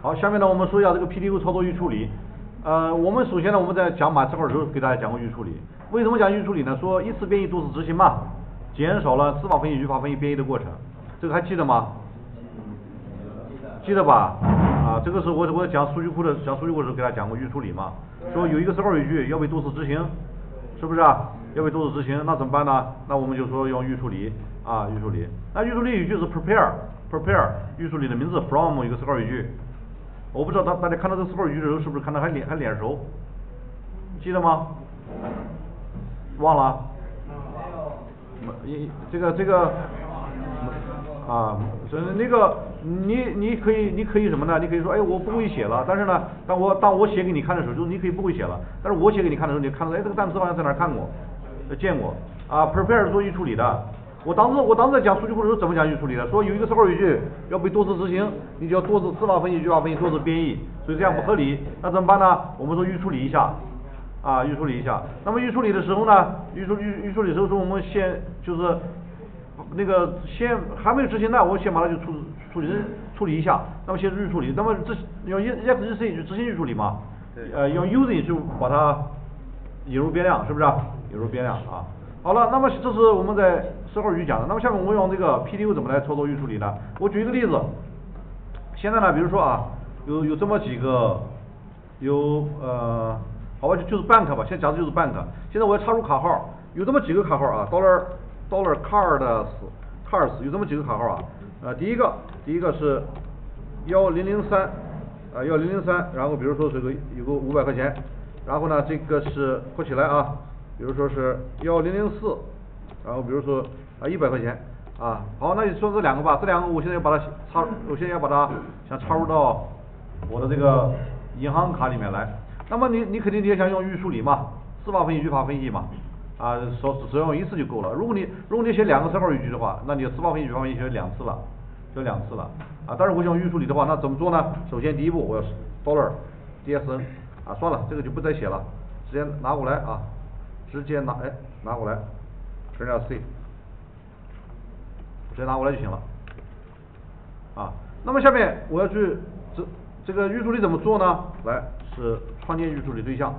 好，下面呢我们说一下这个 PDU 操作预处理。我们首先呢我们在讲马赛克的时候给大家讲过预处理。为什么讲预处理呢？说一次编译多次执行嘛，减少了字法分析、语法分析编译的过程，这个还记得吗？记得吧？啊，这个是我讲数据库的时候给大家讲过预处理嘛，说有一个思考语句要被多次执行，是不是啊？要被多次执行，那怎么办呢？那我们就说用预处理啊，预处理。那预处理语句是 prepare 预处理的名字 from 一个思考语句。我不知道大家看到这个思考语句的时候是不是看到还脸熟？记得吗？忘了？这个啊，那个你可以什么呢？你可以说，哎，我不会写了，但是呢，当我写给你看的时候，就是你可以不会写了，但是我写给你看的时候，你看到，哎，这个单词好像在哪儿看过，见过啊 ，prepare 是做预处理的。我当时在讲数据库的时候怎么讲预处理的？说有一个思考语句要被多次执行，你就要多次字法分析、语法分析、多次编译，所以这样不合理。那怎么办呢？我们说预处理一下，啊，预处理一下。那么预处理的时候呢，预处理的时候，我们先就是那个先还没有执行呢，我先把它就处理一下。那么先预处理，那么用 exec 就执行预处理嘛？用 using 就把它引入变量，是不是？引入变量啊。好了，那么这是我们在思考语讲的。那么下面我们用这个 PDU 怎么来操作预处理呢？我举一个例子。现在呢，比如说啊，有这么几个，好吧，就是 bank 吧，现在假设就是 bank。现在我要插入卡号，有这么几个卡号啊，dollar cards 有这么几个卡号啊。第一个是1003，1003，然后比如说有个500块钱，然后呢这个是括起来啊。比如说是1004，然后比如说100块钱啊，好，那你说这两个吧，这两个我现在要把它想插入到我的这个银行卡里面来。那么你肯定也想用预处理嘛，字法分析、语法分析嘛，啊，只要用一次就够了。如果你写两个思考语句的话，那你字法分析、语法分析写两次了啊。但是我想用预处理的话，那怎么做呢？首先第一步我要$DSN 啊，算了，这个就不再写了，直接拿过来啊。直接拿过来 ，Ctrl+C， 直接拿过来就行了，啊。那么下面我要去这个预处理怎么做呢？来，是创建预处理对象，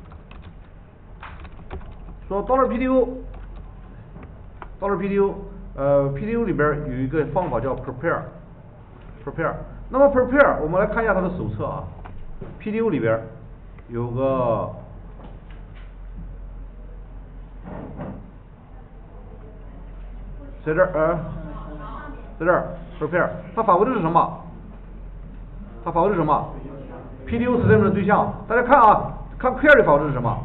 说$PDU， PDU 里边有一个方法叫 prepare。那么 prepare 我们来看一下它的手册啊 ，PDU 里边有个。在这儿在这儿 prepare， 它返回的是什么？PDU statement 的对象，大家看啊，看 query 返回的是什么？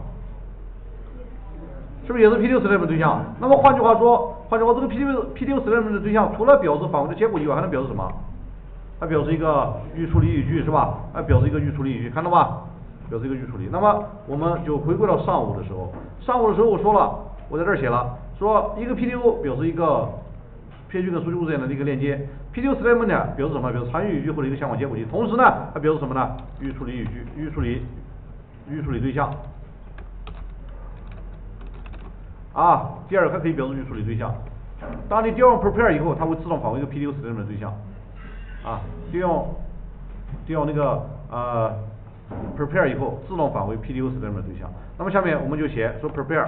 是不是也是 PDU statement 的对象？那么换句话说，这个 PDU statement 的对象除了表示返回的结果以外，还能表示什么？它表示一个预处理语句是吧？表示一个预处理语句，看到吧？表示一个预处理。那么我们就回归到上午的时候我说了，我在这儿写了。说一个 PDU 表示一个 PHP 跟数据库之间的一个链接 ，PDU statement 呢表示什么？表示参与语句或者一个向往结果句。同时呢，它表示什么呢？预处理语句、预处理对象。啊，第二个它可以表示预处理对象。当你调用 prepare 以后，它会自动返回一个 PDU statement 的对象。啊，调用那个prepare 以后，自动返回 PDU statement 的对象。那么下面我们就写说 prepare，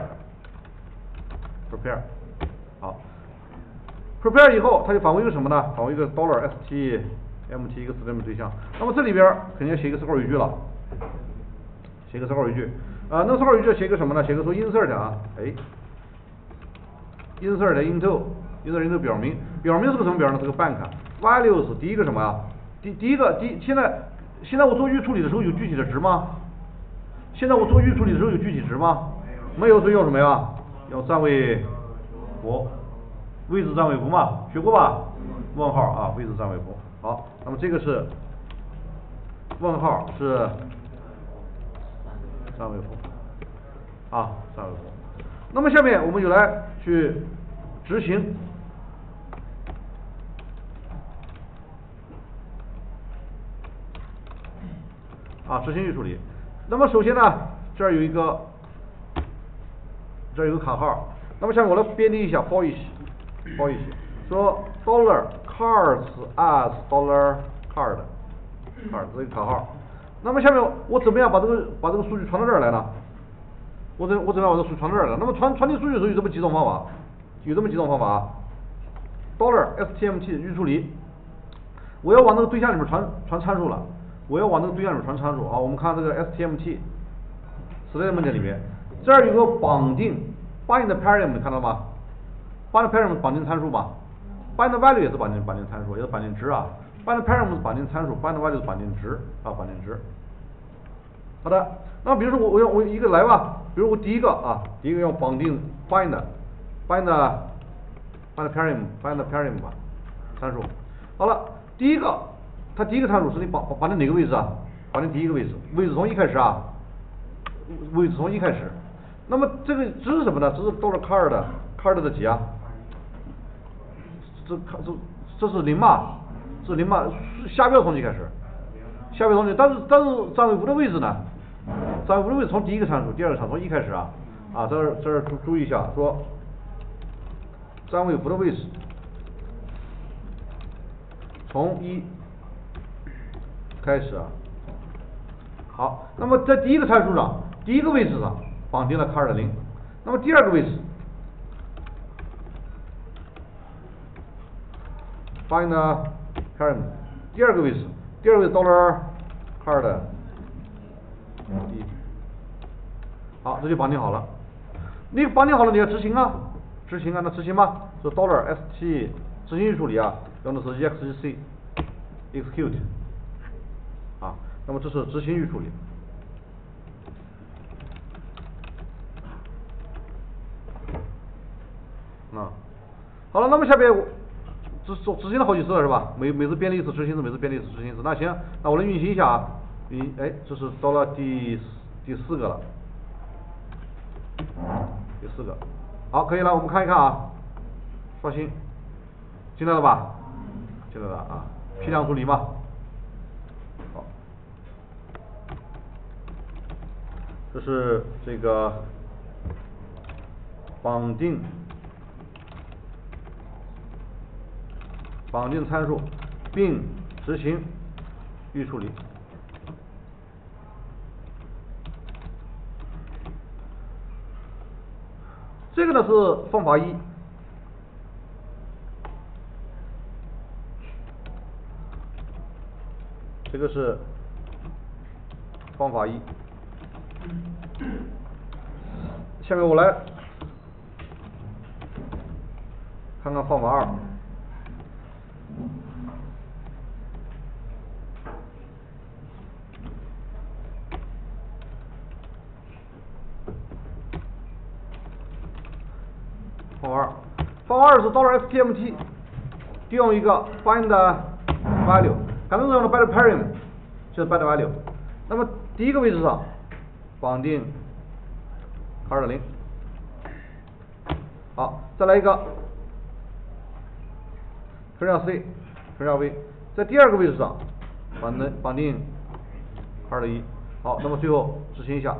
好 ，prepare 以后它就返回一个什么呢？返回一个$STMT 一个 statement 对象。那么这里边肯定要写一个思考语句了，写一个思考语句。那思考语句写一个什么呢？写个说 insert 啊，insert into 表明是个什么表呢？是个 bank values 第一个什么呀？现在我做预处理的时候有具体的值吗？没有，所以要什么呀？要占位符，位置占位符嘛，学过吧？问号啊，位置占位符。好，那么这个是问号是占位符啊，占位符。那么下面我们就来去执行执行预处理。那么首先呢，这儿有一个卡号。那么下面我来编辑一下 for each， 说$cards as $card， card 这是一个卡号。那么下面我怎么样把这个数据传到这儿来呢？我怎么样把这个数据传到这儿来？那么传递数据的时候有这么几种方法，啊。$stmt 预处理，我要往那个对象里面传参数了，啊，我们看这个 stmt statement 里面，这儿有个绑定 bind param 你看到吗？ bind param 绑定参数吧 ，bind value 也是绑定参数，也是绑定值啊。bind param 是绑定参数 ，bind value 是绑定值啊，绑定值。好的，那比如说我一个来吧，比如我第一个要绑定 bind param 吧，参数。好了，它第一个参数是你绑定哪个位置啊？绑定第一个位置，位置从一开始啊，那么这个值是什么呢？这是$card 的几啊？这是0嘛？是0嘛？下标从几开始？下标从几？但是占位符的位置呢？占位符的位置从第一个参数，第二个参数从一开始啊。这儿注意一下，说占位符的位置从1开始啊。好，那么在第一个参数上，第一个位置上绑定了$0，那么第二个位置 bind param， 第二个位置$card1，好，这就绑定好了。你绑定好了，你要执行啊，那执行吧，说$st 执行预处理啊，用的是 exec execute 啊，那么这是执行预处理。好了，那么下边执行了好几次了是吧？每次编了一次执行一次，每次编了一次执行一次。那行，那我来运行一下啊。这是到了第4个了，第4个。好，可以了，我们看一看啊。刷新，进来了吧？进来了啊。批量处理嘛。好，这是这个绑定参数并执行预处理。这个呢是方法1，这个是方法1。下面我来看看方法2。方法2是$stmt 调用一个 bind value， 刚才用的 bind param 就是 bind value。那么第一个位置上绑定$0。好，再来一个分让 C 分让 V， 在第二个位置上绑定$1。好，那么最后执行一下。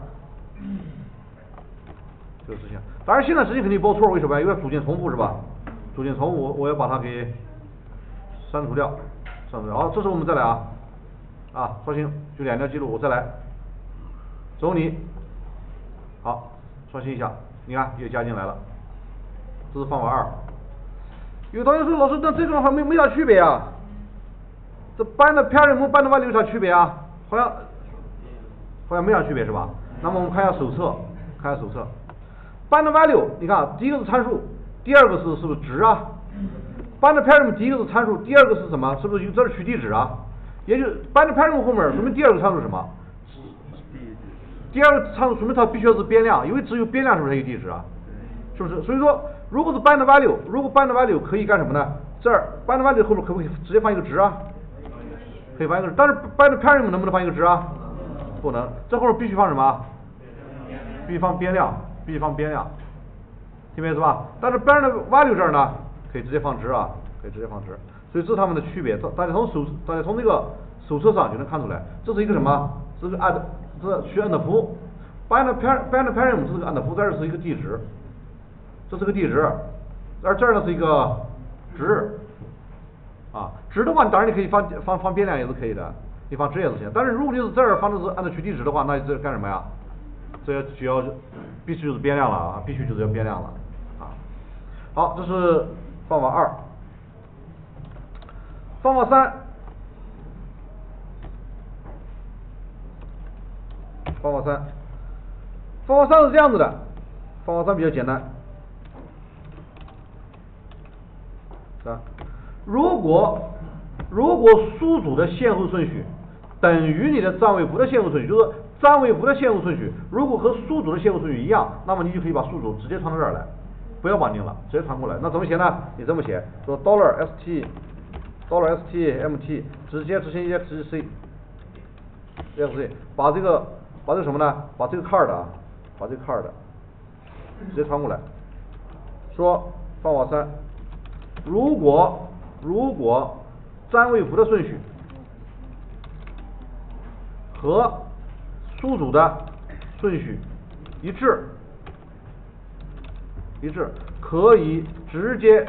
这个执行，当然现在执行肯定报错，为什么呀？因为组件重复是吧？组件重复，我要把它给删除掉。好，这时候我们再来刷新，就2条记录，我再来，走你，好，刷新一下，你看又加进来了，这是方法2。有同学说，老师，那这种还没啥区别啊？这bind param bind value有啥区别啊？好像没啥区别是吧？那么我们看一下手册，bind value， 你看第一个是参数，第二个是不是值啊？ bind param 第一个是参数，第二个是什么？是不是这是取地址啊？也就 bind param 后面说明第二个参数是什么？第二个参数说明它必须要是变量，因为只有变量是不是才有地址啊？是不是？所以说，如果是 bind value 可以干什么呢？这儿 bind value 后面可不可以直接放一个值啊？可以放一个值，但是 bind param 能不能放一个值啊？不能，这后面必须放什么？必须放变量，听明白是吧？但是 bind value 这儿呢，可以直接放值啊，所以这是它们的区别。大家从这个手册上就能看出来，这是一个什么？这是这需按的符。bind param 是个按的符，这是一个地址，而这儿呢是一个值。值的话，当然你可以放变量也是可以的， 你放值也是行。但是如果你是这儿放的是按照取地值的话，那这干什么呀？这就要必须就是变量了啊，必须就是要变量了啊。好，这是方法2。方法3。方法3。方法3是这样子的，方法3比较简单。如果数组的先后顺序等于你的占位符的先后顺序，就是占位符的先后顺序如果和数组的先后顺序一样，那么你就可以把数组直接传到这儿来，不要绑定了，直接传过来。那怎么写呢？你这么写，说$st$st MT 直接执行一些直接 C， 把这个什么呢？把这个 card 直接传过来。说方法3，如果占位符的顺序和数组的顺序一致，可以直接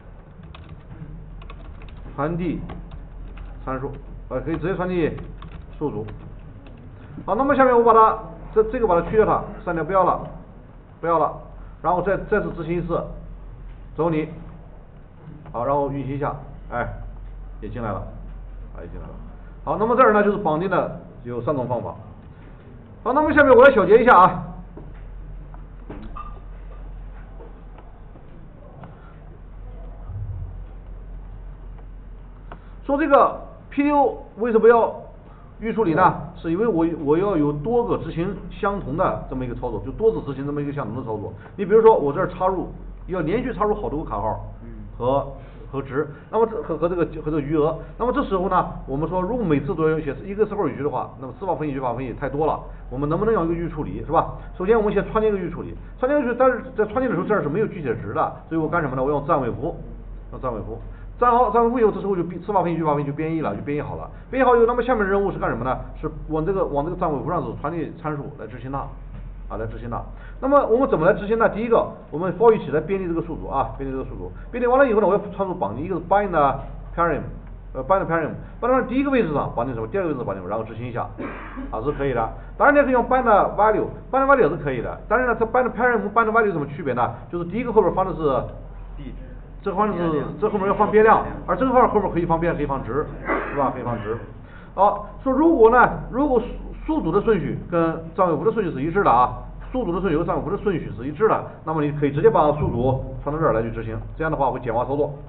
传递参数，可以直接传递数组。好，那么下面我把它这个把它去掉它，删掉，不要了，然后再次执行一次，走你，好，然后运行一下，哎，也进来了，好，那么这儿呢就是绑定的有3种方法。好，那么下面我来小结一下啊。说这个 PDU 为什么要预处理呢？是因为我要有多个执行相同的这么一个操作，就多次执行这么一个相同的操作。你比如说我这儿插入，要连续插入好多个卡号和值，那么和这个余额，那么这时候呢，我们说如果每次都要写一个时候语句的话，那么四方分析、语法分析太多了，我们能不能用一个预处理，是吧？首先我们先创建一个预处理，但是在创建的时候这儿是没有具体的值的，所以我干什么呢？我用占位符，占位符以后，这时候就四方分析、语法分析就编译了，就编译好了。编译好以后，那么下面的任务是干什么呢？是往这个占位符上是传递参数来执行它。那么我们怎么来执行呢？第一个，我们 for each 来编辑这个数组啊，编辑完了以后呢，我要参数绑定一个是 bind param，第一个位置上绑定什么，第二个位置绑定什么，然后执行一下，是可以的。当然你也可以用 bind value 也是可以的。但是呢，这 bind param、bind value 有什么区别呢？就是第一个后边放的是地址，这后面要放变量，而这个后面可以放变量，可以放值，是吧？可以放值。好，说如果数组的顺序跟占位符的顺序是一致的啊，数组的顺序和占位符的顺序是一致的，那么你可以直接把数组传到这儿来去执行，这样的话会简化操作。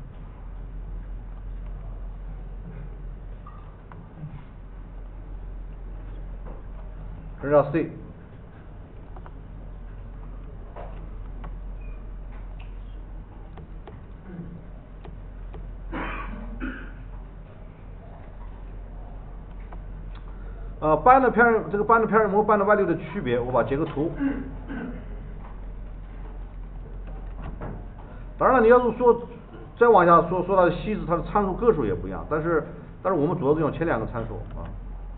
这叫 C。bind param 这个 bind param 和 bind value 的区别，我把截个图。当然了，你要是说再往下说它的细致，它的参数个数也不一样，但是我们主要是用前2个参数啊。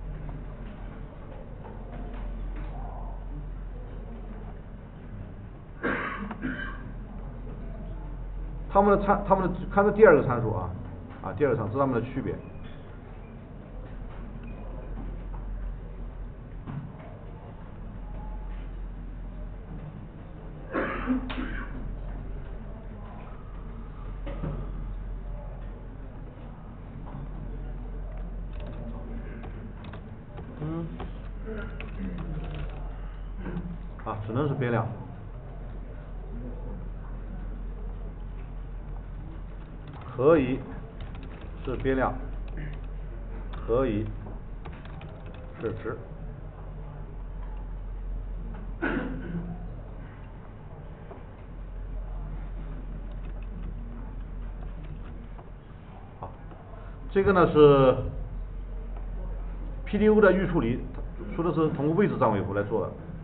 他们看这第2个参数啊，第2个参数是它们的区别。只能是变量。可以是变量，可以是值。好，这个呢是 PDU 的预处理，说的是通过位置占位符来做的。